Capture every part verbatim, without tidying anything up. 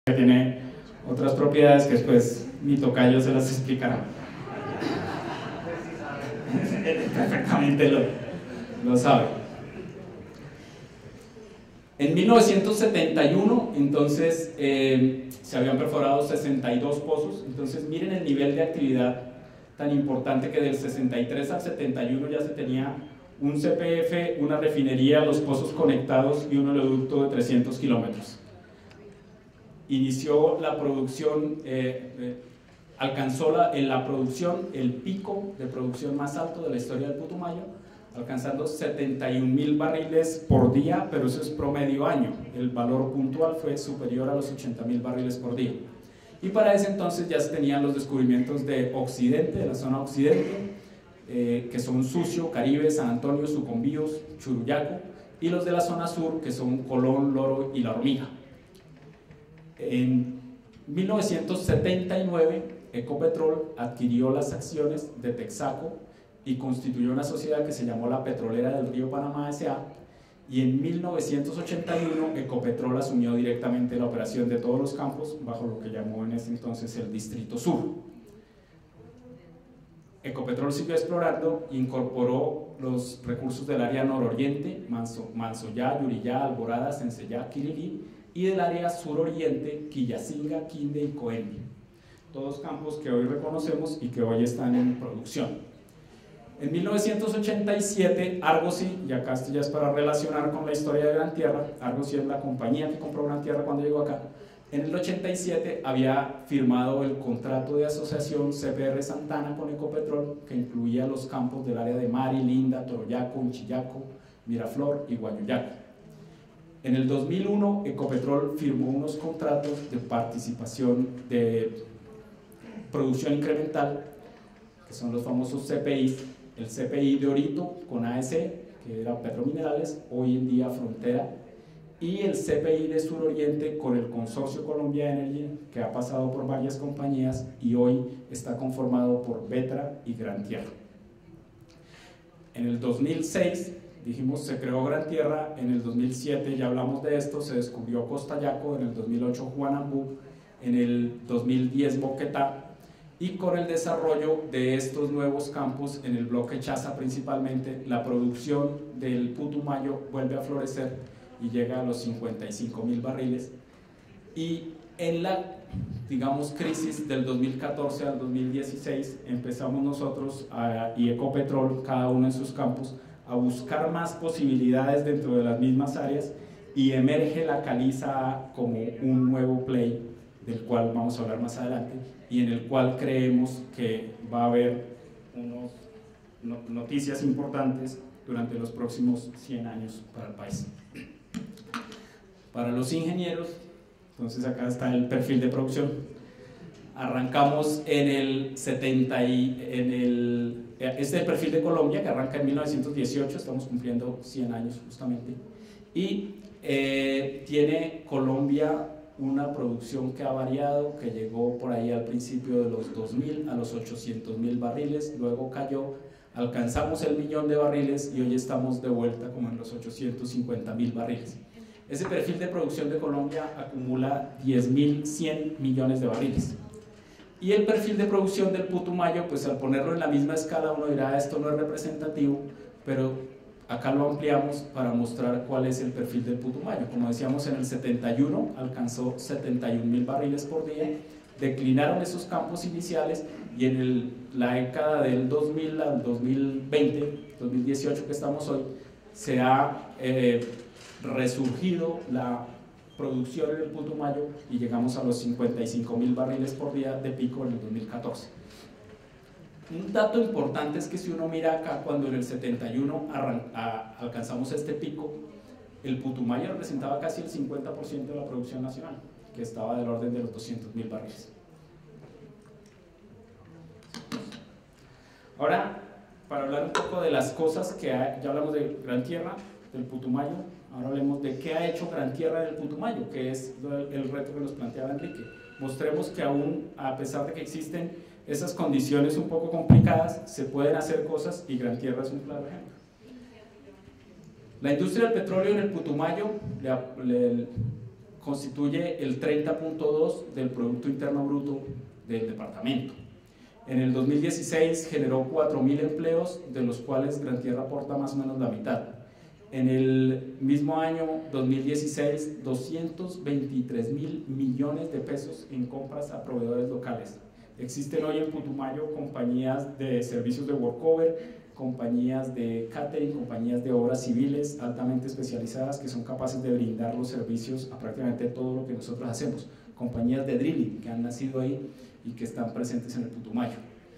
que tiene otras propiedades que después mi tocayo se las explicará. Perfectamente lo, lo sabe. En mil novecientos setenta y uno, entonces, eh, se habían perforado sesenta y dos pozos. Entonces, miren el nivel de actividad tan importante que del sesenta y tres al setenta y uno ya se tenía un C P F, una refinería, los pozos conectados y un oleoducto de trescientos kilómetros. Inició la producción, eh, eh, alcanzó la, en la producción el pico de producción más alto de la historia del Putumayo, alcanzando setenta y un mil barriles por día, pero eso es promedio año. El valor puntual fue superior a los ochenta mil barriles por día. Y para ese entonces ya se tenían los descubrimientos de Occidente, de la zona Occidente, eh, que son Sucio, Caribe, San Antonio, Sucumbíos, Churuyaco, y los de la zona sur, que son Colón, Loro y La Hormiga. En mil novecientos setenta y nueve, Ecopetrol adquirió las acciones de Texaco y constituyó una sociedad que se llamó la Petrolera del Río Panamá S A, y en mil novecientos ochenta y uno Ecopetrol asumió directamente la operación de todos los campos bajo lo que llamó en ese entonces el Distrito Sur. Ecopetrol siguió explorando e incorporó los recursos del área nororiente, Manso, Mansoyá, Yuriyá, Alborada, Senceyá, Quirirí, y del área suroriente, Quillacinga, Quinde y Coembi. Todos campos que hoy reconocemos y que hoy están en producción. En mil novecientos ochenta y siete, Argosy, y acá esto ya es para relacionar con la historia de Gran Tierra, Argosy es la compañía que compró Gran Tierra cuando llegó acá. En el ochenta y siete había firmado el contrato de asociación C P R Santana con Ecopetrol, que incluía los campos del área de Mari, Linda, Toroyaco, Unchillaco, Miraflor y Guayuyaco. En el dos mil uno, Ecopetrol firmó unos contratos de participación de producción incremental, que son los famosos C P I, el C P I de Orito con A E C, que era Petrominerales, hoy en día Frontera, y el C P I de Suroriente con el Consorcio Colombia Energy, que ha pasado por varias compañías y hoy está conformado por Vetra y Gran Tierra. En el dos mil seis, dijimos, se creó Gran Tierra. En el dos mil siete, ya hablamos de esto, se descubrió Costayaco, en el dos mil ocho Juanambú, en el dos mil diez Boquetá, y con el desarrollo de estos nuevos campos en el bloque Chaza principalmente, la producción del Putumayo vuelve a florecer y llega a los cincuenta y cinco mil barriles, y en la, digamos, crisis del dos mil catorce al dos mil dieciséis empezamos nosotros a, y Ecopetrol, cada uno en sus campos, a buscar más posibilidades dentro de las mismas áreas, y emerge la Caliza como un nuevo play del cual vamos a hablar más adelante y en el cual creemos que va a haber unas no, noticias importantes durante los próximos cien años para el país. Para los ingenieros, entonces acá está el perfil de producción. Arrancamos en el setenta y en el este es el perfil de Colombia, que arranca en mil novecientos dieciocho, estamos cumpliendo cien años justamente, y eh, tiene Colombia una producción que ha variado, que llegó por ahí al principio de los dos mil a los ochocientos mil barriles, luego cayó, alcanzamos el millón de barriles y hoy estamos de vuelta como en los ochocientos cincuenta mil barriles. Ese perfil de producción de Colombia acumula diez mil cien millones de barriles. Y el perfil de producción del Putumayo, pues al ponerlo en la misma escala uno dirá esto no es representativo, pero acá lo ampliamos para mostrar cuál es el perfil del Putumayo. Como decíamos, en el setenta y uno alcanzó setenta y un mil barriles por día, declinaron esos campos iniciales y en el, la década del dos mil al dos mil veinte, dos mil dieciocho que estamos hoy, se ha eh, resurgido la producción en el Putumayo y llegamos a los cincuenta y cinco mil barriles por día de pico en el dos mil catorce. Un dato importante es que si uno mira acá, cuando en el setenta y uno a, alcanzamos este pico, el Putumayo representaba casi el cincuenta por ciento de la producción nacional, que estaba del orden de los doscientos mil barriles. Ahora, para hablar un poco de las cosas que hay, ya hablamos de Gran Tierra, del Putumayo, ahora hablemos de qué ha hecho Gran Tierra del Putumayo, que es el reto que nos planteaba Enrique. Mostremos que aún, a pesar de que existen esas condiciones un poco complicadas, se pueden hacer cosas y Gran Tierra es un claro ejemplo. La industria del petróleo en el Putumayo le, le, constituye el treinta punto dos del Producto Interno Bruto del departamento. En el dos mil dieciséis generó cuatro mil empleos, de los cuales Gran Tierra aporta más o menos la mitad. En el mismo año, dos mil dieciséis, doscientos veintitrés mil millones de pesos en compras a proveedores locales. Existen hoy en Putumayo compañías de servicios de workover, compañías de catering, compañías de obras civiles altamente especializadas que son capaces de brindar los servicios a prácticamente todo lo que nosotros hacemos. Compañías de drilling que han nacido ahí y que están presentes en el Putumayo.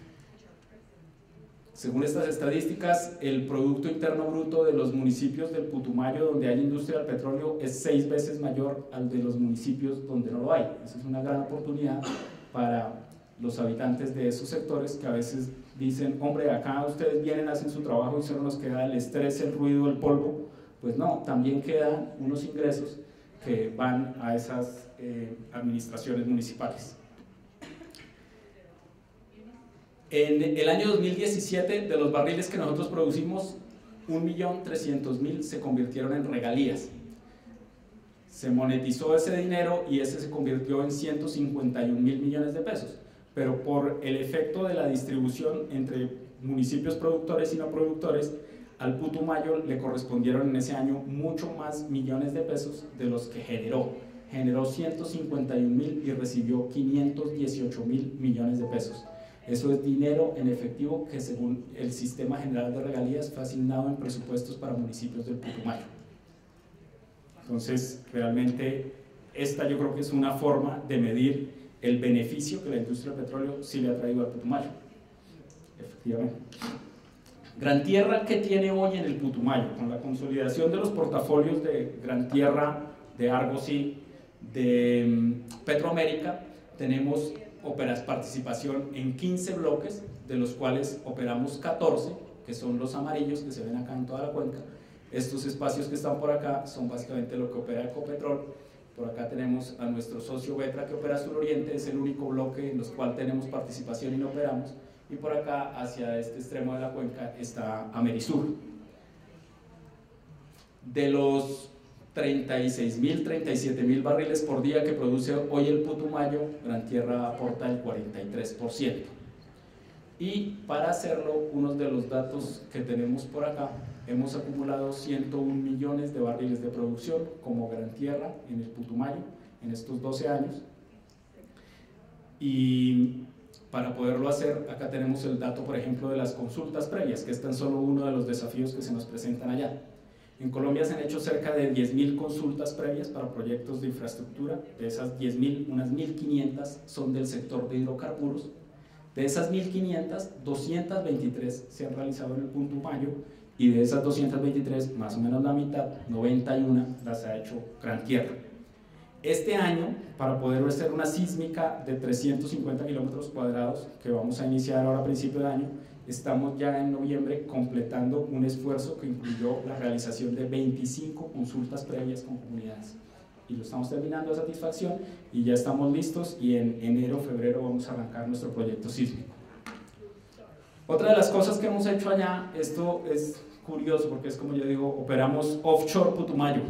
Según estas estadísticas, el Producto Interno Bruto de los municipios del Putumayo donde hay industria del petróleo es seis veces mayor al de los municipios donde no lo hay. Esa es una gran oportunidad para los habitantes de esos sectores que a veces dicen, hombre, acá ustedes vienen, hacen su trabajo y solo nos queda el estrés, el ruido, el polvo. Pues no, también quedan unos ingresos que van a esas eh, administraciones municipales. En el año dos mil diecisiete, de los barriles que nosotros producimos, un millón trescientos mil se convirtieron en regalías. Se monetizó ese dinero y ese se convirtió en ciento cincuenta y un mil millones de pesos. Pero por el efecto de la distribución entre municipios productores y no productores, al Putumayo le correspondieron en ese año mucho más millones de pesos de los que generó. Generó ciento cincuenta y un mil y recibió quinientos dieciocho mil millones de pesos. Eso es dinero en efectivo que según el Sistema General de Regalías fue asignado en presupuestos para municipios del Putumayo. Entonces, realmente, esta yo creo que es una forma de medir el beneficio que la industria del petróleo sí le ha traído al Putumayo. Efectivamente. Gran Tierra, ¿qué tiene hoy en el Putumayo? Con la consolidación de los portafolios de Gran Tierra, de Argosy, de um, Petroamérica, tenemos operas participación en quince bloques, de los cuales operamos catorce, que son los amarillos que se ven acá en toda la cuenca. Estos espacios que están por acá son básicamente lo que opera Ecopetrol. Por acá tenemos a nuestro socio Vetra que opera Suroriente, es el único bloque en los cual tenemos participación y no operamos. Y por acá, hacia este extremo de la cuenca, está Amerisur. De los treinta y seis mil, treinta y siete mil barriles por día que produce hoy el Putumayo, Gran Tierra aporta el cuarenta y tres por ciento. Y para hacerlo, unos de los datos que tenemos por acá, hemos acumulado ciento un millones de barriles de producción como Gran Tierra en el Putumayo en estos doce años. Y para poderlo hacer, acá tenemos el dato, por ejemplo, de las consultas previas, que es tan solo uno de los desafíos que se nos presentan allá. En Colombia se han hecho cerca de diez mil consultas previas para proyectos de infraestructura. De esas diez mil, unas mil quinientas son del sector de hidrocarburos. De esas mil quinientas, doscientas veintitrés se han realizado en el Putumayo y de esas doscientas veintitrés, más o menos la mitad, noventa y uno, las ha hecho Gran Tierra. Este año, para poder hacer una sísmica de trescientos cincuenta kilómetros cuadrados, que vamos a iniciar ahora a principio de año, estamos ya en noviembre completando un esfuerzo que incluyó la realización de veinticinco consultas previas con comunidades. Y lo estamos terminando a satisfacción y ya estamos listos y en enero o febrero vamos a arrancar nuestro proyecto sísmico. Otra de las cosas que hemos hecho allá, esto es curioso porque es como yo digo, operamos offshore Putumayo.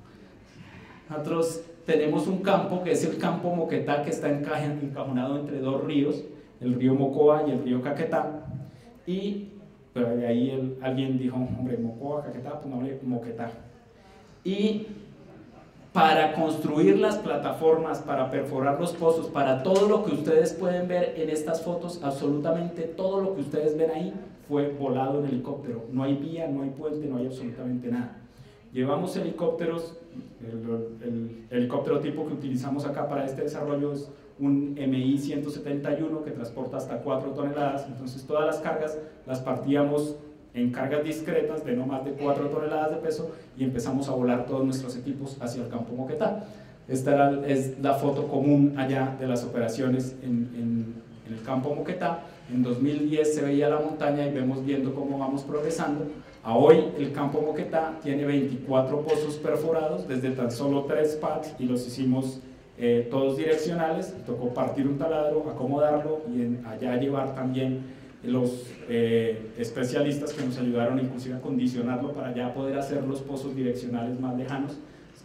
Nosotros tenemos un campo que es el campo Moquetá, que está encajonado entre dos ríos, el río Mocoa y el río Caquetá. Y pero de ahí el, alguien dijo, hombre, Mocoa, Caquetá, pues no, Moquetá. Y para construir las plataformas, para perforar los pozos, para todo lo que ustedes pueden ver en estas fotos, absolutamente todo lo que ustedes ven ahí fue volado en helicóptero. No hay vía, no hay puente, no hay absolutamente nada. Llevamos helicópteros, el, el helicóptero tipo que utilizamos acá para este desarrollo es un M I ciento setenta y uno que transporta hasta cuatro toneladas, entonces todas las cargas las partíamos en cargas discretas de no más de cuatro toneladas de peso y empezamos a volar todos nuestros equipos hacia el campo Moquetá. Esta era, es la foto común allá de las operaciones en, en, en el campo Moquetá. En dos mil diez se veía la montaña y vemos viendo cómo vamos progresando. A hoy el campo Moquetá tiene veinticuatro pozos perforados desde tan solo tres pads y los hicimos eh, todos direccionales. Tocó partir un taladro, acomodarlo y en, allá llevar también los eh, especialistas que nos ayudaron inclusive a condicionarlo para ya poder hacer los pozos direccionales más lejanos.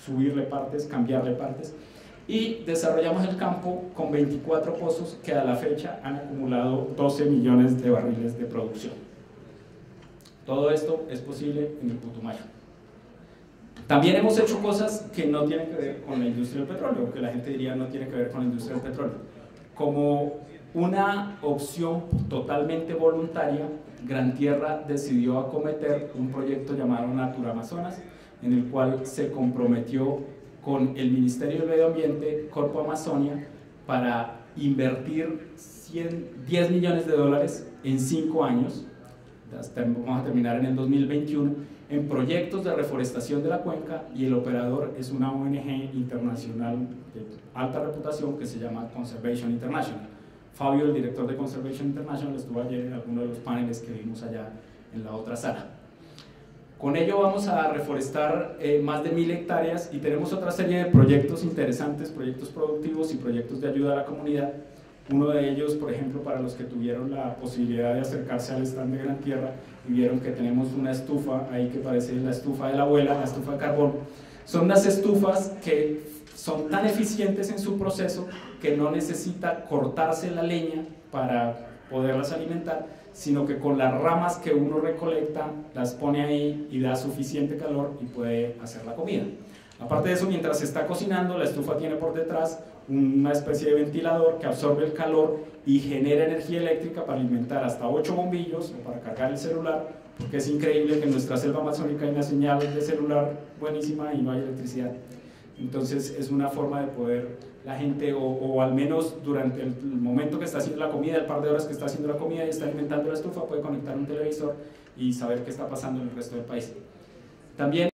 subirle partes, cambiarle partes, y desarrollamos el campo con veinticuatro pozos que a la fecha han acumulado doce millones de barriles de producción. Todo esto es posible en el Putumayo. También hemos hecho cosas que no tienen que ver con la industria del petróleo, que la gente diría no tiene que ver con la industria del petróleo. Como una opción totalmente voluntaria, Gran Tierra decidió acometer un proyecto llamado Natura Amazonas, en el cual se comprometió con el Ministerio del Medio Ambiente, Corpo Amazonia, para invertir cien, diez millones de dólares en cinco años, vamos a terminar en el dos mil veintiuno, en proyectos de reforestación de la cuenca, y el operador es una O N G internacional de alta reputación que se llama Conservation International. Fabio, el director de Conservation International, estuvo ayer en alguno de los paneles que vimos allá en la otra sala. Con ello vamos a reforestar eh, más de mil hectáreas y tenemos otra serie de proyectos interesantes, proyectos productivos y proyectos de ayuda a la comunidad. Uno de ellos, por ejemplo, para los que tuvieron la posibilidad de acercarse al stand de Gran Tierra y vieron que tenemos una estufa ahí que parece la estufa de la abuela, la estufa de carbón. Son unas estufas que son tan eficientes en su proceso que no necesita cortarse la leña para poderlas alimentar, sino que con las ramas que uno recolecta las pone ahí y da suficiente calor y puede hacer la comida. Aparte de eso, mientras se está cocinando, la estufa tiene por detrás una especie de ventilador que absorbe el calor y genera energía eléctrica para alimentar hasta ocho bombillos o para cargar el celular, porque es increíble que en nuestra selva amazónica hay una señal de celular buenísima y no hay electricidad. Entonces es una forma de poder la gente, o, o al menos durante el momento que está haciendo la comida, el par de horas que está haciendo la comida y está alimentando la estufa, puede conectar un televisor y saber qué está pasando en el resto del país. También